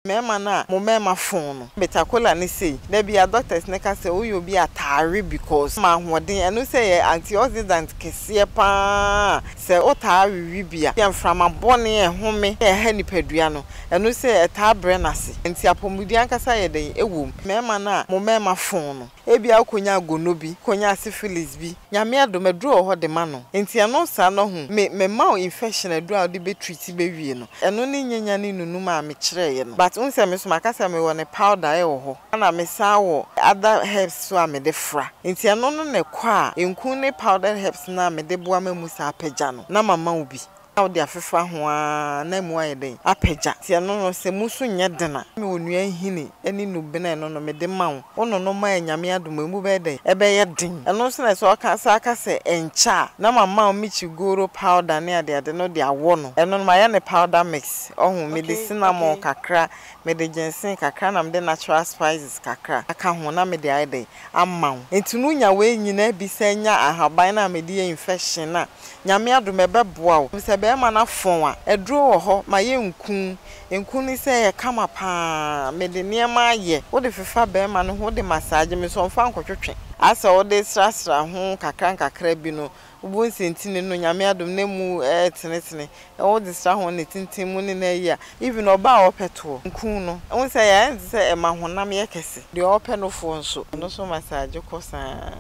mema na mo mema phone no betakola ne sei da bia doctors ne ka say oyo bi atare because ma hoden eno say antioxidant kese pa say o tare bia yemframa bone ehome ha nipadua no eno say etabre nase enti apomudi ankasa ye den ewom mema na mo mema phone no ebia konya agono bi konya syphilis bi nyame adomedro ho de ma no enti eno sa no hu me ma infection adura de be treat be wie no eno ne nyanya ne nunu ma me kire ye no but unse me so makasa me won powder e wo ho na me sa wo other herbs so am de fra enti eno no ne kwa enku ne powder herbs na me de boa ma musa apagya no na mama obi de afefa ho a na mu aye den apagya ti eno no se musu nye dena me onua hini eni no bena eno no me de ma wo ono no ma anyame adoma mu be den ebe ye den eno so na so aka se encha na mama mi chigoro powder ne ade no de awo no eno no ma ya ne powder mix ohun me de cinnamon kakra me de ginseng kakra na me de natural spices kakra aka ho na me de aye den amma wo entunu nya we nyina bi senya ahaban na me de infection na nyame adoma be boa wo ma na fon a edro wo ho ma ye nku ni se ye kama pa me de niema ye wo de fefa be ma no ho de massage me so mfa nkotwetwe asa wo de strastra ho kakra bi no wo nsentini no nyame adom na mu tenetene wo de stra ho ne tintin mu ne na yi a even oba opeto nku no wo se ya nse e ma honam ye kese de ope no fo nso no so massage kosa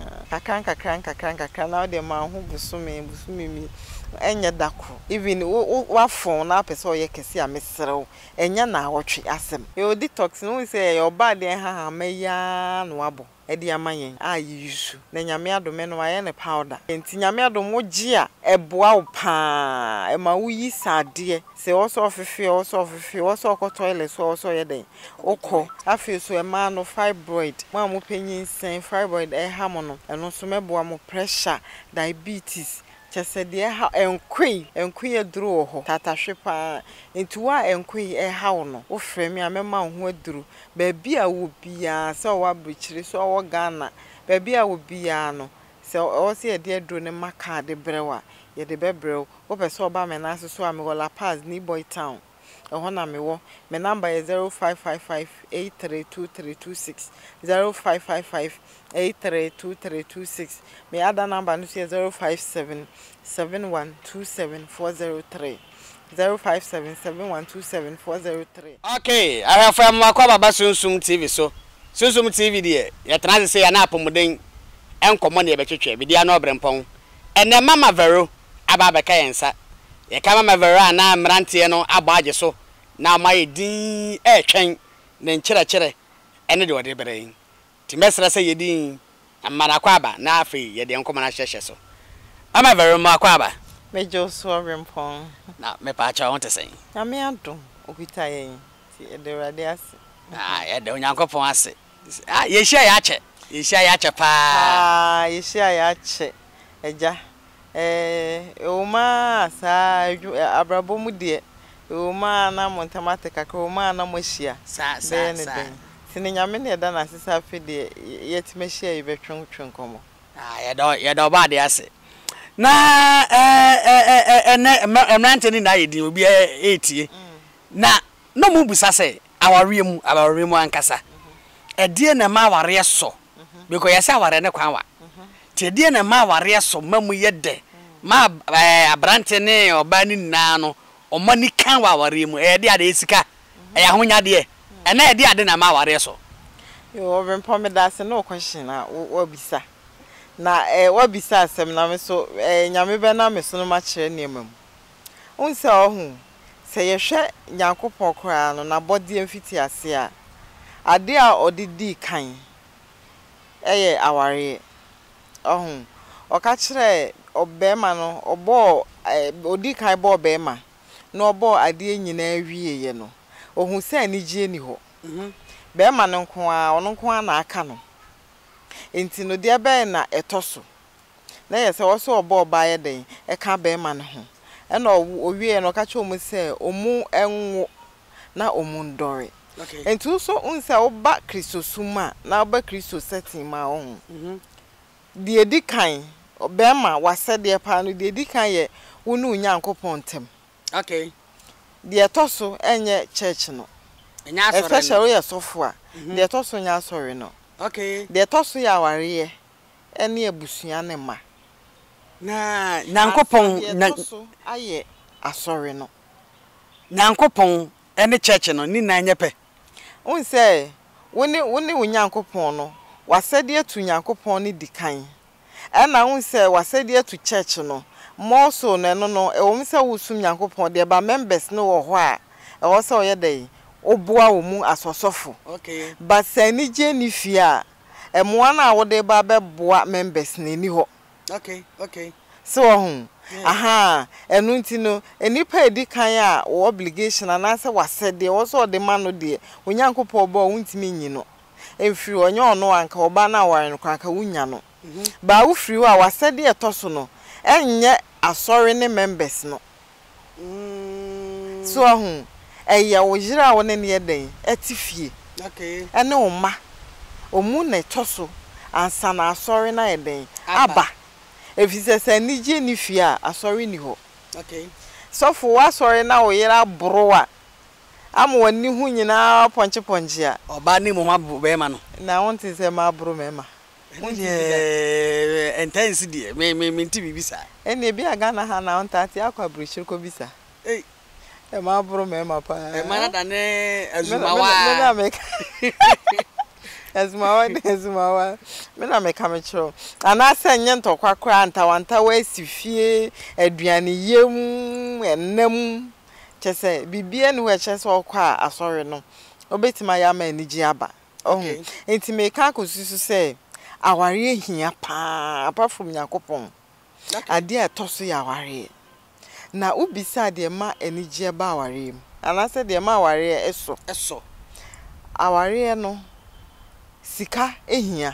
kakra na wo de ma ho busumi mi enya dako even wa phone na person ye kese a mesrew enya na awotwe asem e detox no say your body ha meya no abo e di amayen ayusu na nyame adome no aye ne powder enti nyame adom wo gi a eboa wo pa e ma wo yi sade se wo so ofefe wo so ko toilet so ye den okọ afi so e ma no fibroid ma mo penyin sen fibroid e ha mo no eno so meboa mo pressure diabetes chese de ha enkwi aduru ho tatahwepa entuwa enkwi ha wo no wo fremi amema ho aduru ba bia wo bia se wo abuchiri so wo Ghana ba bia wo bia no se o se de aduru ne maka de brewa ye de bebrew wo pese oba me na so am go La Paz ni Boy Town ho na me wo me number is 0555832326 0555832326 me other number no is 0577127403 0577127403 okay I have from Akwa Baba Sunsum TV so Sunsum TV there ya tena se ya na apomuden enkomo ne betwetwe bi dia no obrempon ene mama vero aba beka yensa ye ka mama vero na mrante no agbaage so na amaye din etwen ne nkyerɛkyerɛ ene de wode bere ti mesra se yedin amara Akwa Aba na afi ye de enkomo na hyehye so mama vero ma Akwa Aba mejo so obrempon na me pa cha won te sen na me adom okita yen ti ederade ase ye de onyankopon ase ye hia ya che pa ye hia ya che eja oma sa abrabo mu de oma na montamate kakra oma na mo hia sa sine nyame ne da na sesa fe de yetime hia ye betwentwen komo ye do ba de ase na emrante ni na yedi obi etie na no mu busa se aware mu ankasa edie na ma aware so because yesa aware ne kwanwa ti edie na ma aware so mamu yede ma abrante ne oba ni na no omani kan wa aware mu ede ade esika ya honya de na ede ade na ma aware so yo obrempon me da se no question na wo bisa na wabisa asem na me so nyame be na me so no ma kire ne mam unse ohun se ye hwe nyankopon kora no na body mfiti ase a ade a odidi kan eye aware ohun oka kire obema no obo odi kan bo obema no obo ade nyina awie ye no ohun se ani gie ni ho bema no nko a ono nko a na aka no enti no de be na etoso na yese wo so obo ba ye den e ka be ma ne ho e na owie no ka che omu se omu enwo na omu ndore okay enti so unse oba kristosuma na oba kristo setting ma on de edikan be ma wase de pa no de edikan ye wonu nyankopon tem okay de etoso enye church no especially ya sofo de to so nya asori no okay de to so ya aware ene abusua ne ma na Nyankopon na so aye asori no Nyankopon ene church no ni na nyepe un say woni Nyankopon no wasede atu Nyankopon ni dikan ena un say wasede atu church no more so no no e wo mse wusum Nyankopon de ba members no wo ho a e wo say oye dey oboa wo mu asosofo okay but sani je ni fia e mo na wo de ba be boa members na ni ho okay so aha enu ntino enipa edikan a wo obligation na say wasede wo so de ma no de Onyankopon bo wuntimi nyi no emfiri onye ono anka oba na aware no kanka wunya no ba wo firi wa wasede etoso no enye asori ne members no so eya wo jira wo ne ne den etifie okay ene o ma omu na etoso ansa na asori na eden aba efise se nije ni fie a asori ni ho okay so for wa asori na wo yira browa am wani hu nyina ponche a oba ni mo mabu be ma no na won tin se ma bro me ma intense die me nti bibisa ene bi aga na ha na won tati akwa brushir ko bisa eh e ma bro me ma pa e ma na ne azumawa Azumawa me na me kamechro ana senye ntokwa kra ntawanta wa sifie aduane yem enam chese bibie ne we chese okwa asori no obetima ya ma anigi aba enti me ka kosusu se aware ehia pa apart from Yakopon ade etoso ya aware na ubisa de ma anigi aba aware ana se de ma aware eso aware no sika ehia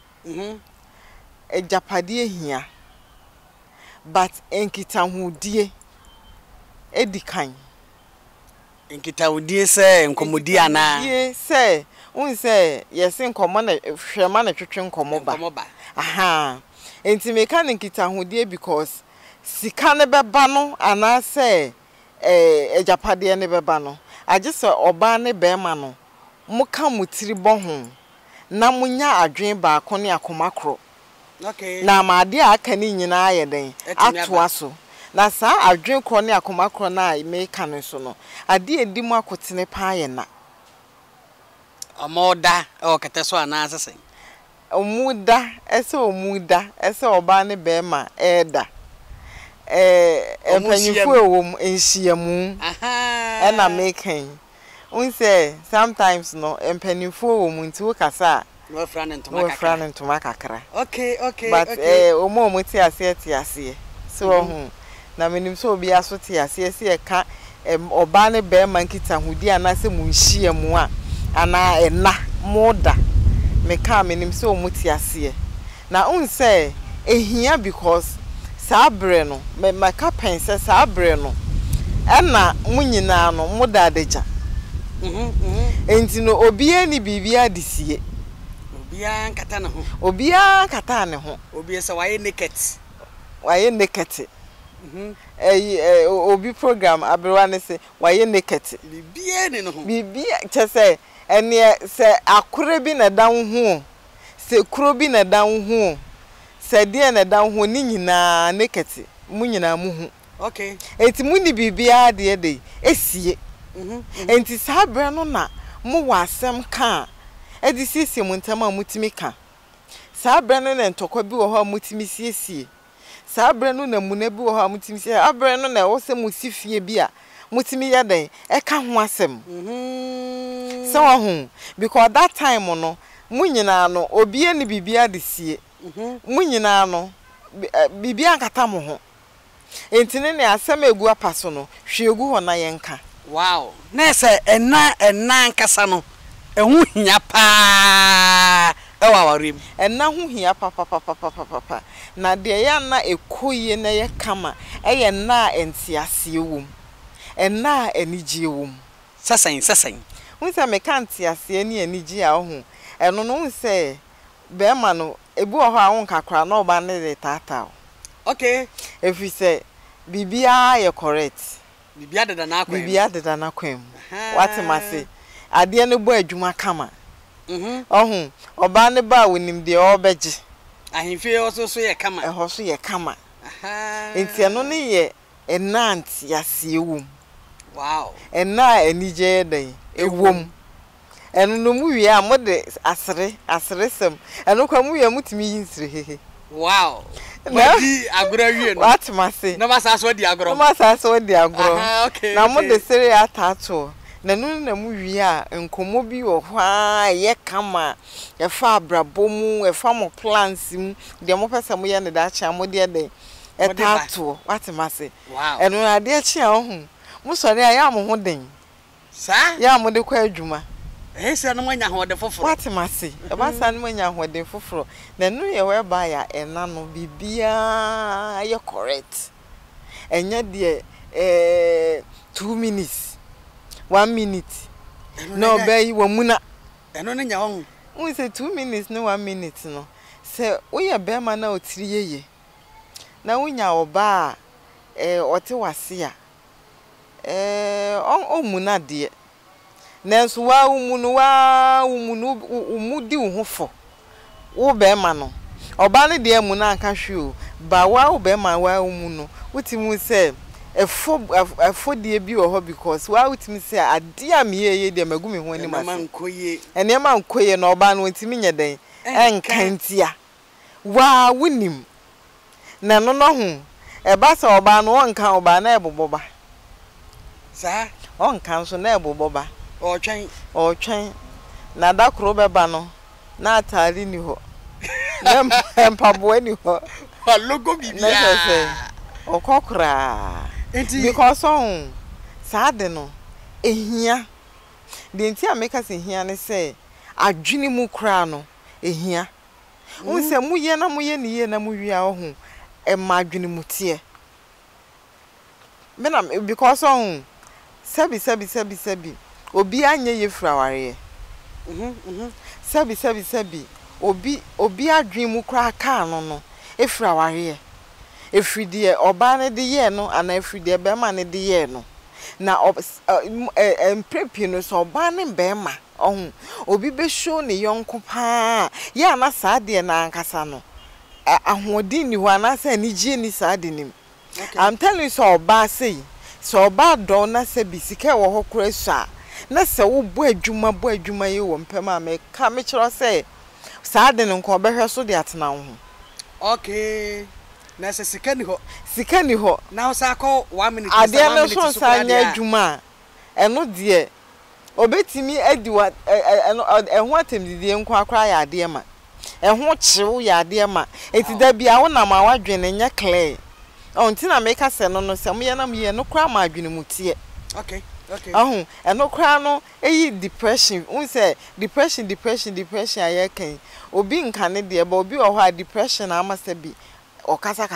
ejapade ehia but enkitahudie edikan enkitahudie se nkomodi ana die se un se yesi nkomo na hwema na twetwe nkomo ba aha enti meka nkitahudie because sika ne beba no ana se ejapade ne beba no age se oba ne bema no muka mutiri bohu na munya adwen ba ko ne akomakro okay na maade aka ni nyina ayeden atoa so na sa adwen kro ne akomakro na me kan so no ade edimu akotene pa ye na omoda o keteso ana asese omuda ese oba ne bema eda empanyifu ewom enhyiamu aha na mekan unse sometimes no empanyifu ewom nti wo kasa no frane ntoma kakra okay but omo ti ase so na menim so obi aso ti ase se ka oba ne bema nkitahudi anase mu nhyiamu a ana ena moda meka menim so omuti ase na unse ehia because sabre no meka pense sabre no ena munyina no moda adeja enti no obia ni bibia desie obia nkata ne ho obia se waye naked obi program abrewa ne se waye naked bibia ne no ho bibia chese ene se akure bi na dan ho se kuro bi na dan ho se die na dan ho ni nyina naked mu nyina mu hu okay enti mu ni bibia de esie enti sabre no na mu wasem ka edi sisi mu ntama mutimi ka sabre no na ntokwa bi wo ho mutimi siesie sabre no na muna bi wo ho mutimi sie abre no na wo se musifie bi a mutimi yaden e ka ho asem so ho because that time no munyina no obie ni bibia de sie munyina no bibia nkata mo ho enti ne asem egu apaso no hwegu ho na yenka wow nese ena nkasa no ehu hia pa ewa warim ena hu hia pa na de ya na ekoye na ye kama eye na entiase wom ena enije wom sasan unse me kan tiase ni enije a ho eno no unse be ma no ebu ho a won kakra na oba ne de tata okay efi se bibia ye correct bibia deda na kwem what mase ade ne bo adwuma kama ohun oba ne ba wonim de obeje ahemfie oso ye kama eho so ye kama enti eno ne ye enant yasewum wow ena enije den ewom eno no mu wi a mode asresem eno kwa mu wi mutimi yinsire hehe wow Madi agro wie no what mase na masa so di agro okay na mode sere atato na nu na mu wi a enkomo bi wo hwa ye kama ye fa abrabomu ye fa mo plants mu de mo pesa mo ye ne da cha mo de den etato what mase wow eno na de chi a ho mo sori a ya mo ho den sa ya mo de kwa adwuma se no manya ho de foforo what mase e ba sa no manya ho de foforo na nu ye we ba ya ena no bibia ye correct enya de 2 minutes 1 minute no be wo muna eno ne nya ho we say 2 minutes no 1 minute no se wo ye be ma na otiri yeye na wunya oba ote wase a on muna de nanso wa umunu umudi uhofo wo be ma no oba ne de muna aka hwe o ba wa be ma wa umunu utimu se efo de bi wo ho because wa utimi se ade am ye de magumi ho ani mankoye ene mankoye na oba no utimi nye den enkantia wa wunim na no no hu e ba se oba no wonka oba na eboboba sa onka so na eboboba otwen na da kro beba no na atari ni ho na empabo ni ho logo bibia okokra because on saade no ehia de nti ameka se hia ne se adwini mu kra no ehia unse mu ye na mu ye ni ye na mu wi a ho e ma adwini mu tie me na because on sabi obi anye ye fraware sabi obi adwin mu kra ka no efraware efridie oba ne de ye no ana efridie be ma ne de ye no na emprepi no so oba ne be ma ohun obi be show ne yonko pa ya na saade na ankasa no ahodin ni ho ana sa ni gie ni saade nim I'm telling you so oba say so oba do na se bisika wo ho kura sua na se wo bo adwuma ye wo mpema me ka me kiro say saade no nko obehwe so de atena wo ho okay na se sika ni ho na sa ko 1 minute ade no so sanya adwuma eno de obetimi adi wa ehun atemdidie nko akra ya ade ma ehun chiwo ya ade ma enti da bia wo na ma wadwene nya clear onti na make se no se mo ye na mo ye no kra ma adwene mutie okay eno kra no eyi depression un say depression ayekan obi nka ne de ba obi wo ho depression amase bi okasa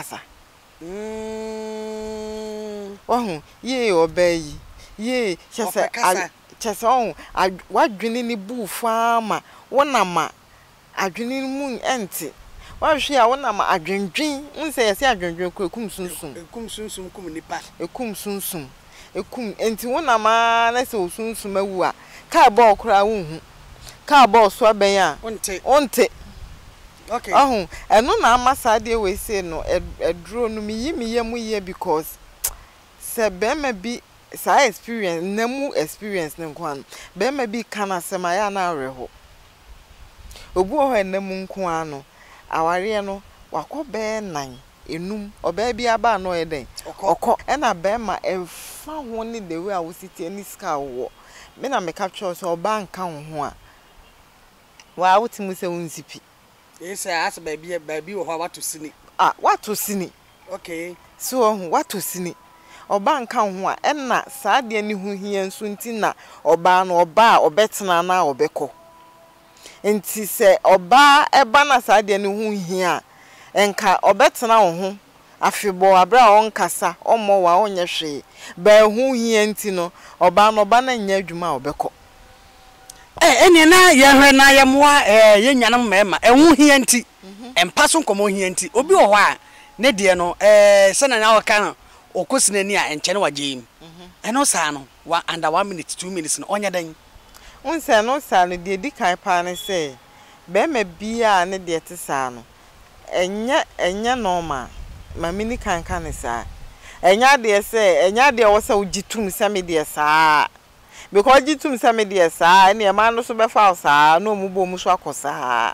ye obayi ye chese on wadwene ni bu fama wona ma adwene mu ente wa hwe a wona ma adwendwen unse yesi adwendwen ko ekum sunsun kum nipa ekum enti wona ma na se osunsun mawu a ka ba okra wonhu ka ba oso aben a onte okay eno na amasa de we say no edro no mi mu ye because se be ma bi sa experience namu experience ne nko be ma bi kana se ma ya na areho obu ho namu nko ano aware no wakobe nan enum oba bi aba no eden okọ ena be ma efa ho ni the way a wo siti ani ska wo me na me capture so oba nka ho a wa wotimu se wonzipi esa as ba bi wo ho wato sini wato sini okay so wato sini oba nka ho a ena saade ni hu hia nso nti na oba no oba obetena na obekọ enti se oba eba na saade ni hu hia enka obetena wo ho afebo abra onkasa omo wa onye hwe ba hu hia nti no oba no ba na nya adwuma obekọ eni na ye hwe na ye moa ye nyanam mema hu hia nti empaso nkomo hia nti obi wo ho a ne de no se na nya wo kan okosinani a enche ne waje eno sa no wa under 1 minute 2 minutes no onya dan unse no sa no de di kan pa ne say be ma bia ne de te sa no enya normal ma mini kan ne sa enya de say enya de wo sa ugitum se me de sa because gitum se me de sa ne ma no so be fa sa no mu bo mu so akosa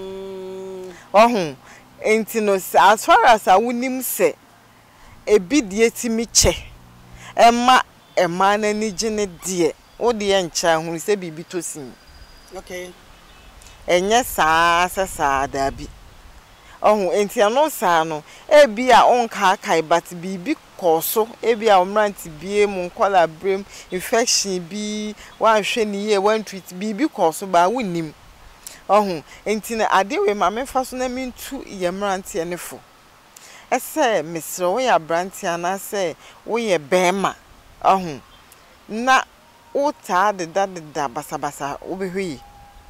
enti no as far as awunim se ebi de timi che emma na ni gine de o de encha hu se bibi to sin okay enye sa da bi enti ano sa no ebi a onka kai but bibi koso ebi a omranti bie mu nkola brem infection bi wan hwe ni ye wan treat bibi koso ba wunim enti na ade we ma mefa so na mintu ye mranti enefo ese misro we ya branti ana se we ye bema na ota de da basabasa obehwe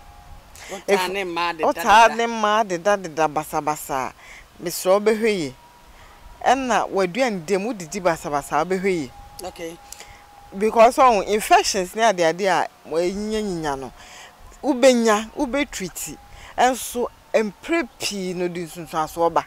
ota ne ma de da basabasa misro obehwe enna waduan dem udidi basabasa obehwe okay because infections ne ade a nyinya no ubenya ubetreat enso emprepi no di sunsaso oba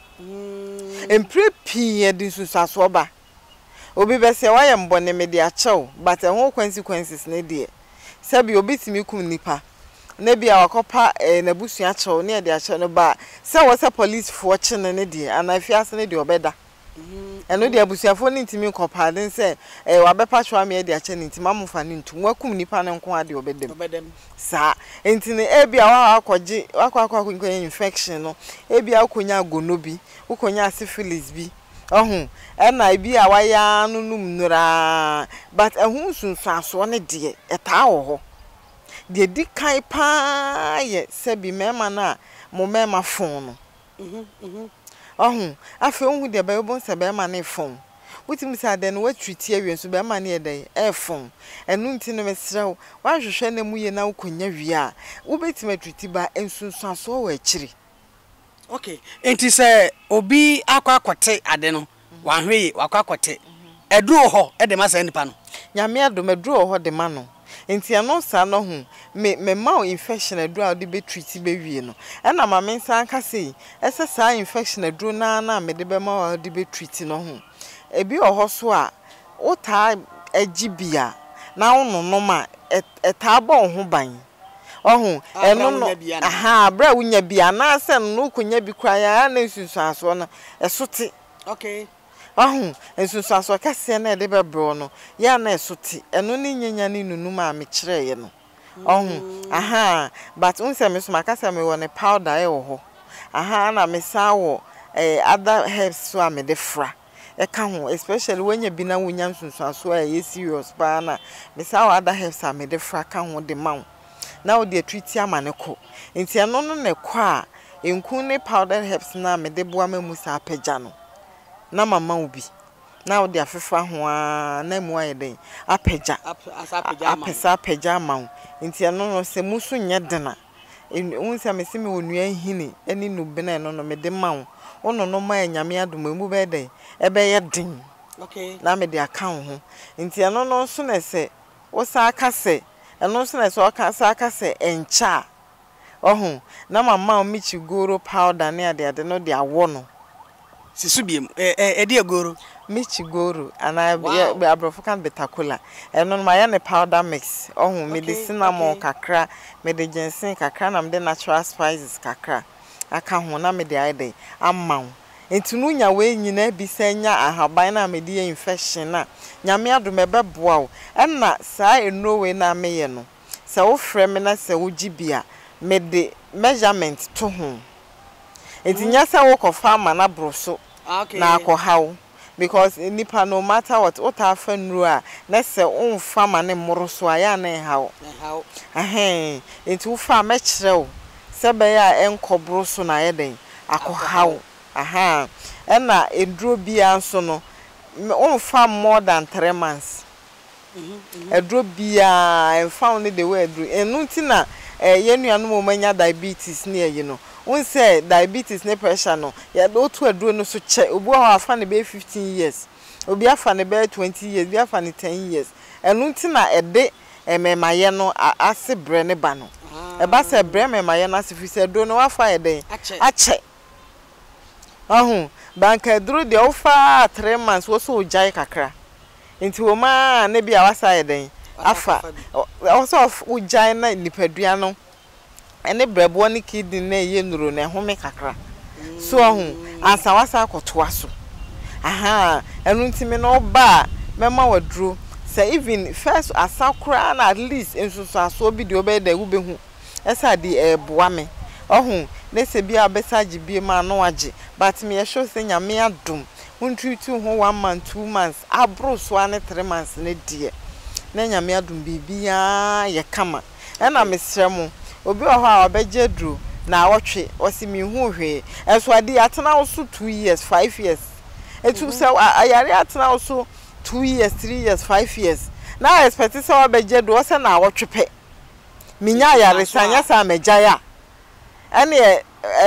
emprepi e di sunsaso oba obi be se waye mbone me de achew but ho consequences ne de sabi obitimi kum nipa na bia wakopa na busu achew ne de achew no ba se wo se police fo chene ne de anafiase ne de obeda eno de abusuafo ne ntimi kopa den se wabepa chwa me de ache ne ntima mufa ne ntum wakum nipa ne nko ade obedem sa entine ebia wa akwaje akwa infection no ebia akonya gonobi ukonya syphilis bi ena ebia waya nunum nura but ehun sunsuaso ne de eta ho de di kai pa ye se bi mema na mo mema fon no afi onhu de ba bon se be ma ne fon wutim sa de no watreat awie so be ma ne de fon enu nti no mesrew wa hwehwe na mu ye na ukonya wi a wo betima treat ba ensunsu aso wa akiri okay enti se obi akwakote ade no wa hwe wakwakote eduro ho e de ma sa nipa no nyame adom eduro ho de ma no enti ano sa no hu me ma infection aduro de be treat be wie no na ma me san ka sei ese sa infection aduro na me de be ma de be treat no hu ebi oho so a ota agibia na wono ma eta bo ho ban eno no bra wunya bia na se no konya bi kwa ya na nsusu aso no esote okay ensusu kase na de bebro no ya na esote eno ni nyanya ni nunu ma me kire ye no but unse me so makasa me won powder e wo ho na me sa wo other herbs so am de fra e ka ho especially when you be na wunya nsusu aso a ye serious ba na me sa wo other herbs am de fra ka ho de ma na wo de treat amaneko enti eno no ne kwa enku ne powder herbs na me de boa ma musa apagya no na mama ubi na wo de afefa ho a na mu ayeden apagya apagya ma enti eno no se musu nye dena unsa me se me onua hini eni no bena eno no me de ma ono no ma nyame adoma mu be den ebe ye den okay na me de aka ho enti eno no so na se wo sa aka se eno so na se aka se encha na mama michi goro powder ne ade no de awo no sisubiem edi agoro michi goro ana be abrofo kan betakola eno ma ya ne powder mix medicine mo kakra mede ginseng kakra na mede natural spices kakra aka ho na mede aide amma entunu nya we nyina bi senya ahaban na mede infection na nyame adom ebeboa wo enna saa eno we na meye no se wo frem na se wo gibia mede measurement to ho entinya se wo kofa ma na broso na akohaw because nipa no matter what otafa nru a na se onfa ma ne moroso aya na haw enti wo fa me kirew se be ya enkobroso na yeden akohaw ena eduro bia nso no onfa more than 3 months eduro bia enfa on the way eduro enu ntina yenuanu mo manya diabetes ne yi no say diabetes ne pressure no ya do to aduro no so che obi ho afa ne be 15 years obi afa ne be 20 years bi afa ne 10 years enu ntina ede ememaye no ase bre ne ba no eba se bre ememaye na ase fi se do no wafa ye den ache banka duru de ofa 3 months wo so ojai kakra nti wo ma na bia wasa ye den afa also ojai na nipadua no ene brebo ne kidney na ye nuro na home kakra so ansa wasa akotoa so enu ntimi no ba mema waduro say even first asakura na at least ensusu aso bi de obeda wubehu esa de boa me na se bia abesaji bi ma no age but me show say nyame adom untreatu ho 1 month 2 months abro so ane 3 months ne die na nyame adom bibia ye kama na mesremu obi oho a obeje duro na awotwe osi mi hu hwe enso ade atena wo so 2 years 5 years etu say ayare atena wo so 2 years 3 years 5 years na expect say obeje duro se na awotwe pe minya ayare sanya sa megaya ane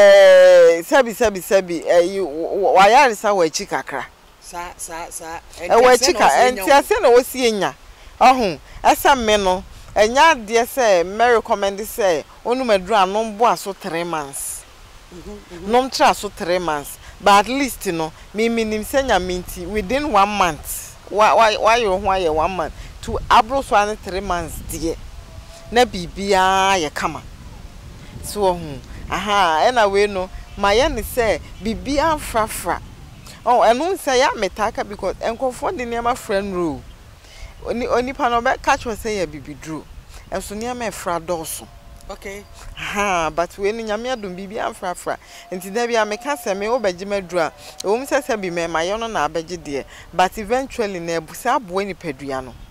sabi wayare sa wachi kakra sa wachi ka enti ase na wosi enya asa me no enya de se me recommend say onu madru anom bo aso 3 months nom tra so 3 months but at least no me minim senya minti within 1 month why you ho aye 1 month to abro so an 3 months die na bibia ye kama so ena we no maye ne say bibia frafra enu say ya metaka because enkofo de niam friend rule oni pa no be catch we say ya bibidru enso niam e fra doso okay but we ni nyame adom bibia frafra enti da bia meka say me obeje madru a say bi me maye no na abeje de but eventually na ebusa abo ni padua no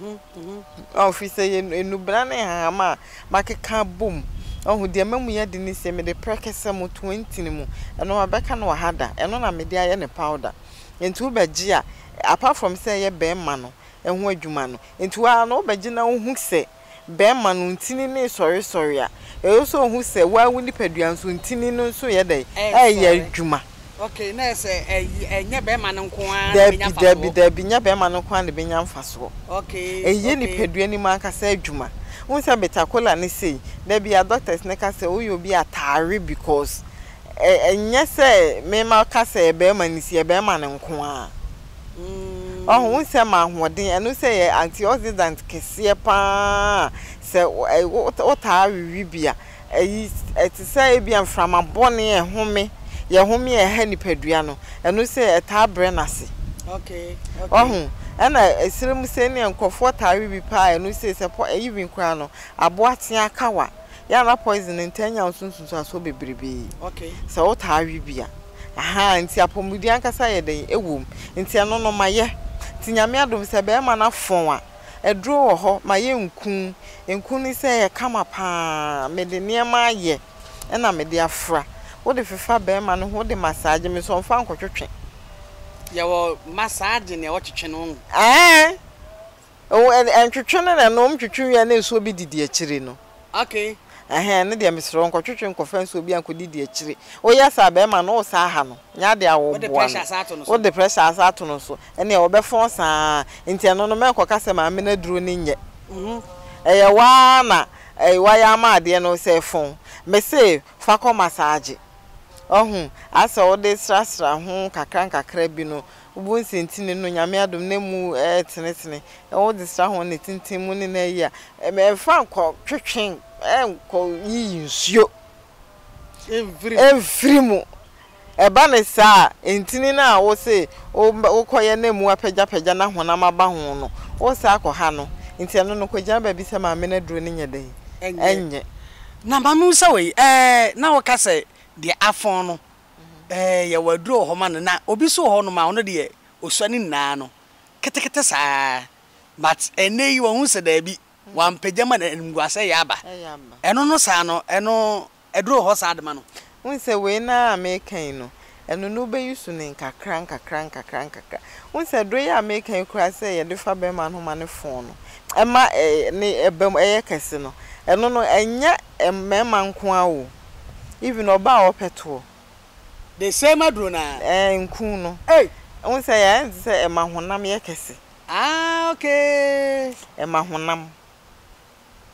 fi say enu bra na hama makeka bom de mamu ye de ni se me de prekese mo 20 ni mu eno abeka no hada eno na me de aye ne powder enti wo beje a apart from say ye be ma no ehu adwuma no enti wa no beje na hu se be ma no ntini ni sorry a e so hu se wa wu ni padua nso ntini no so ye dey ye adwuma okay na se enye be ma no nko a na benya fa so nya be ma no nko a na benya fa so okay eye ni padua ni ma aka sa adwuma unsa betakola ne sei da bia doctors ne ka say oyo bi atare because enye say me ma ka say be ma ni sie be ma ne nko a unsa ma hoden eno say antioxidant kese pa say o ta wi bia eti say bia mframa bone ehome ye home e ha nipadua no eno say eta brenase okay ana esirem se ne nkofo tare bi pa eno se even kra no aboatea kawa ya na poison ntanya onsunsun aso bebrebe okay se o tare bia nti apomudi ankasa ye den ewom nti eno no maye tinyame adom se be ma na fon a edro wo ho maye nkun ni se ye kama pa me de niema ye na me de afra wo de fefa be ma no wo de massage me so mfa nkotwetwe yawo massage ne wotwetwe no entwetwe na no mtwetwe ya na so bi didi akire no okay ne de mesro nkotwetwe nkofa so bi ankodi di akire o ya sa be ma no o sa ha no nya de awo bo o de pressure asato no so ene o be fon sa enti no me koka se ma me na duro ni nye eye wa na wa ya ma de no se fon me se fa ko massage asa o de strastra ho kakra bi no ubu nsentini no nyame adom na mu tenetene o de stra ho ne tintin mu ne na yi a me fa nko twetwen nko yi nsuo every mu eba ne sa entini na wo se o koye na mu apagya na honam aba ho no wo sa akọ no enti no kogya ba bi se ma me na duro ne nyede enye na mamu sa we na wo ka se de afon no ya waduro ho ma na obi so ho no ma ono de osani na no ketekete sa but enei wo hu se da bi wan pejama na ngwase ya ba eno no sa no eno eduro ho sa de ma no hu se we na American no eno no be yusu ne nkakra hu se dro ya American kura se ye de fa be ma no ma ne fon no ema ne ebem eye kese no eno no enya emmema nko awo even oba opeto the same adrona nkun no won say ya say ema honam ye kese okay ema honam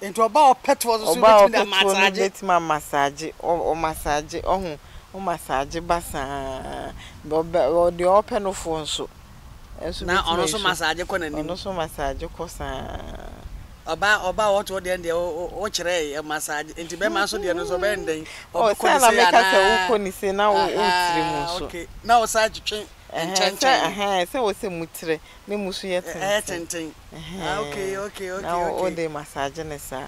Into about pet was Oba the massage. bet ma massage o massage ohun o massage basa o de open phone so enso na ono so massage ko nanim ono so massage ko sa oba what wo de o kire massage enti be ma so de no so be ndен o ko na make say wo ko ni se na wo tiri mu so okay na o sa twetwe enchanchen se wo se mutire me musu ye tenten okay na o de massage ne sa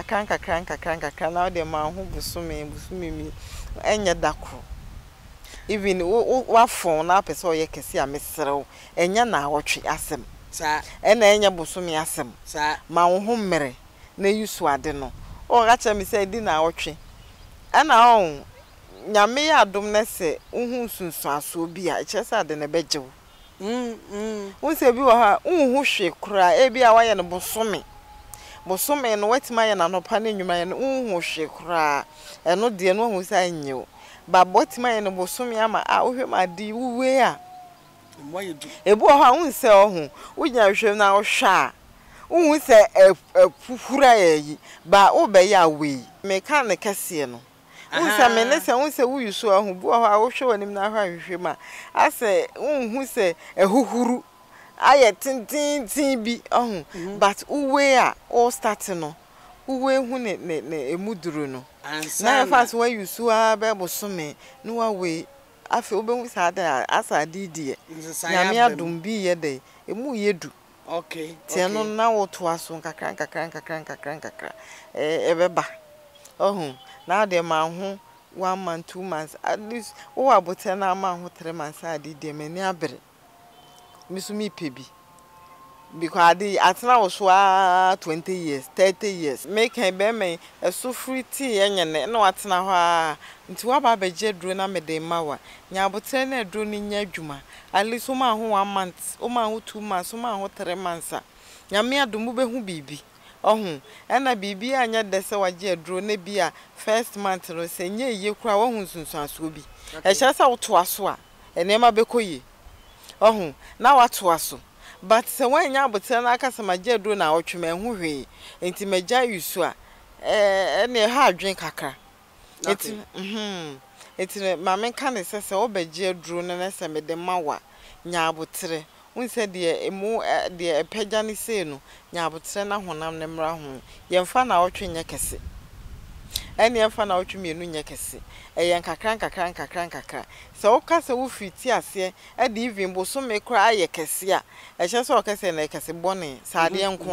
kakran na o de ma ho busumi mi enye dako even wa phone na pese o ye kese a mesrew enya na awotwe asem sa ena enya busumi asem sa ma wo ho mmere na yusu ade no o ga cha me say di na awotwe ana on nyame ya adom na se uhu sunsun aso bi a chese ade na bejew wo se bi wo ha uhu hwe kura e bi a wa ye no busumi no wetima ye na no pa na nwuma ye no uhu hwe kura eno de no hu sa nyew ba botima ye no busumi ama a wo hwe ma di wuwe a ebu ha unse ohun unya hwem na ohwa unhu se efufura yi ba obe ya we mechanic kase no unse me ne se unse uyusu ohun bu ha wo hwe wanim na hwa hwem a ase unhu se ehuhuru aye tintin bi ohun but uwe a all start no uwe hu ne emuduru no na fast when you su a be bosome no wa we afi obenwu sada asa didie nyame adum bi ye de emu yedu okay tieno na woto aso kakran ebeba ohun na de ma ho 1 month 2 months at least wo abote na ma ho 3 months adidie mani abere misumi pebi because adi atena wo so 20 years 30 years make be me so fruity enyene na watena ho a nti wa ba beje duro na mede mawa nya abotre na duro ni nya adwuma at least o ma ho 1 month o ma ho 2 months o ma ho 3 months nya me adumu be hu bibi ohun ena bibi anya de se waje duro na bia first month no se nya eye kura wo hu sunsun aso bi e hye sa wo to aso a enema be koye ohun na wa to aso but se wanya abotre na aka samaje duro na otwema hu hwe enti magya yusu a ene ha adwen kakra eti eti mama kan se obeje duro na se mede mawa nya abotre unse de emu de epagya ne se no nya abotre na honam ne mra ho yemfa na otwe nya kese ene yemfa na otwe mienu nya kese eyen kakran so o ka se wo fiti ase e de even bo so me kra aye kese a e hye so o kese na kese bone saade enko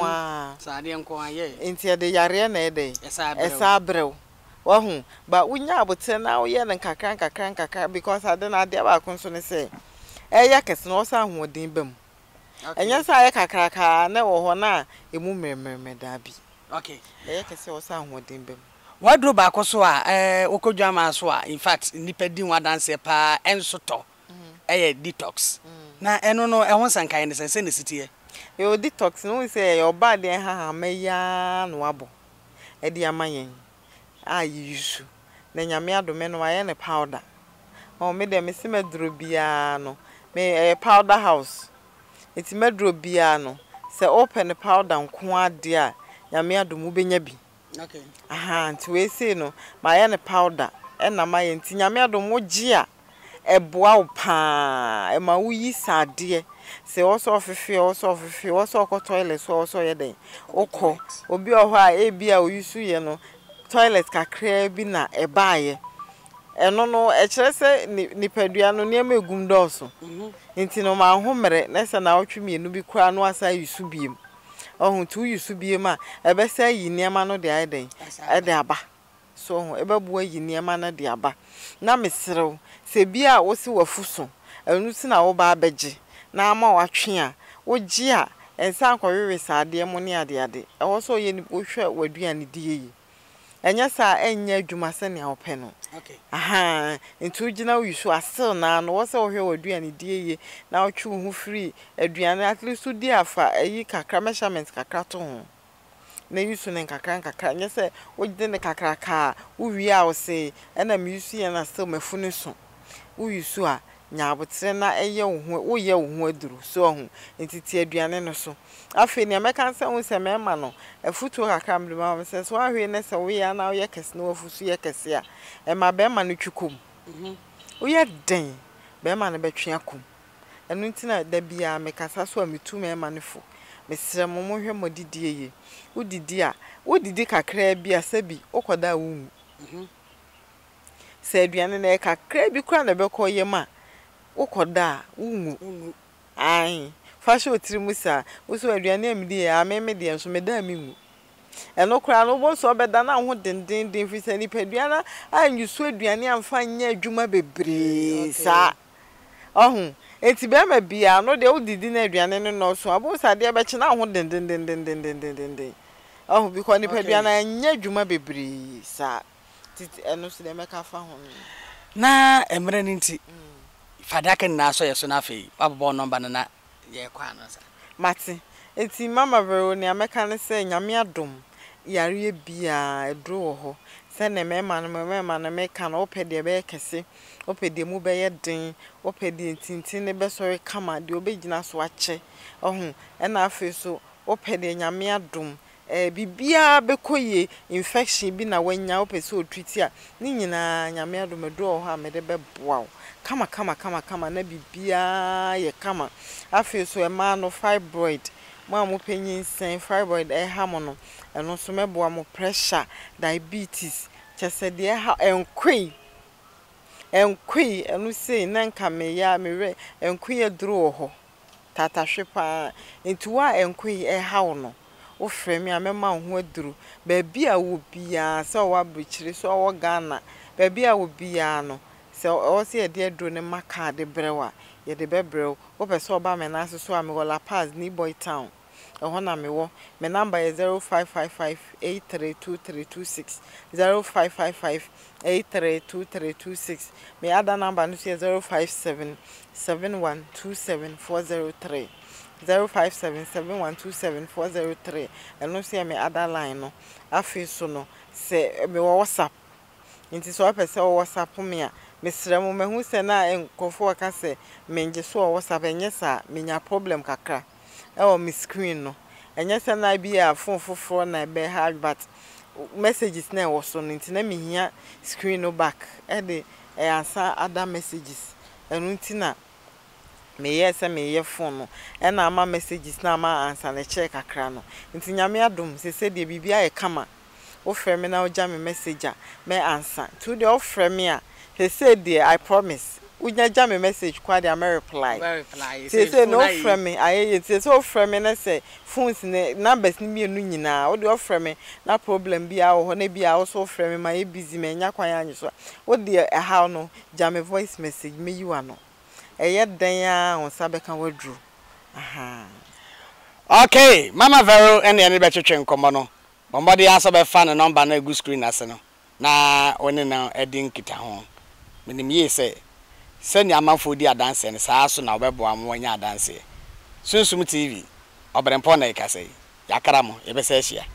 a ye enti de yare na e de esa brew wa hu ba unya abotre na wo ye ne kakran because ade na ade ba kon so ne se eya kese no sa hoden bam enya sa ye kakraka na wo ho na emu mememe da bi okay eya kese wo sa hoden bam wadro ba ko so a okodwa ma so a in fact nipa din wadanse pa enso to detox na eno no ehon sankan ne sense ne sitie yo detox no say your body ha meya no abo e di amayen yusu na nyame adome no aye ne powder o me de me se medro bia no me powder house iti medro bia no se open powder nko ade a nyame adomu benya bi okay nti we say no my ne powder na my nti nyame adomu gi a eboa wo pa e ma wo yi sade se wo so ko toilet so ye den okọ obi oho a e bia o yusu ye no toilet kakra bi na e baaye eno no e kire se nipadua no ne ma egum dọọso nti no ma ho mere na se na otwe mienu bi kura no asa yusu biem ohun tu yusu biem a ebe se yi niema no de aiden e de aba so ebe bu yi niema na de aba na mesrew se bia wo si wafuso enu si na wo ba abeje na ama watwe a wo gi a ensa akọwewe saade mo ne ade e wo so ye ni wo hwe waduane die yi enya sa enya adwuma se ne awopɛ no okay ntu gina yusu asel na no wo se wo hwe waduane die yi na wo twu hu free aduane at least di afa ayi kakra measurement kakra to ho na yusu ne kakra nya se wo gide ne kakra ka wo wi a wo se na me yusu ye na still mafunu so wo yusu a nya abotre na eye wo ye wo aduru so ho entiti aduane no so afi ne meka nse wo se mema no afutu kakra mde ma se so ahwe ne se wo ya na wo ye kese na wafusu ye kese a e ma be ma no twikom wo ye den be ma no betwe akom enu ntina da bia mekasa so ametu mema no fo mesre mo hwe modidie ye wodidi kakra bia sabi okoda wo se aduane na kakra bi kura na bekoye ma ukoda ungu ai fasho otiri musa uso aduane amidi ya ameme de nso meda mimu eno kura no bo so obeda na ho dendenden fi sani paduana anyu so aduane amfa nya adwuma bebre sa ohun enti be ma bia no de udidi na aduane no so abo sa de be che na ho dendenden ohun bi ko ni paduana nya adwuma bebre sa titi eno so de meka fa ho na emre nti fadaka na so yeso na fe ababo number na ye kwa no sa mate eti mama Veronia meka ne se nyame adom yare bia edro ho se ne mema no meka na opede be kese opede mu be ye den opede tintin ne be sori kama de obegina so ache ohun e na afi so opede nyame adom bibia bekoye infection bi na wanya opese otwiti a ni nyina nyame adom edro ho amede be boa kama na bibia ye kama afi so e ma no fibroid mo penyin sen fibroid e ha mo no eno so meboa mo pressure diabetes chese de ha enkwi enu sei na nka me ya me enkwi eduro ho tata hwepa entuwa enkwi e ha no wo frame a mema ho aduru ba bia wo bia se wo abuchiri so wo Ghana ba bia wo bia no se o se ye de aduro ne maka de brewa ye de bebrew wo pese oba me na so am La Paz ni boy town ho na me wo me number is 0555832326 0555832326 me other number no is 0577127403 0577127403 and no see me other line no afi so no se me WhatsApp nti so apese WhatsApp me a mesrɛ mo mehu se na enkofo aka se menje so WhatsApp enye sa menya problem kakra e o mi screen no enye se na bia phone foforo na be hard but messages na wo so nti na mehia screen no back e de answer other messages enu nti na me yes me ye phone no e na ama messages na ama answer na check kakra no nti nyame adom se de bibia ye kama o frame na o jam message me answer to the o frame a he said dear I promise unya jam message kwa de am reply say no frame aye say so frame na say phones ne numbers ni mienu nyina o de o frame na problem bia wo na bia o so frame ma e busy me nya kwan anyi so o de e how no jam voice message me you ano eye dan a on sabeka wadru aha okay mama Vero and the be twetwe nkomo no bombody answer be fan number na egu screen ase no na woni na edin kita ho minim ye say send your man for the dance and saa so na obebo am wanya dance Sunsum TV obrempon na ikase yakara mo yebese hia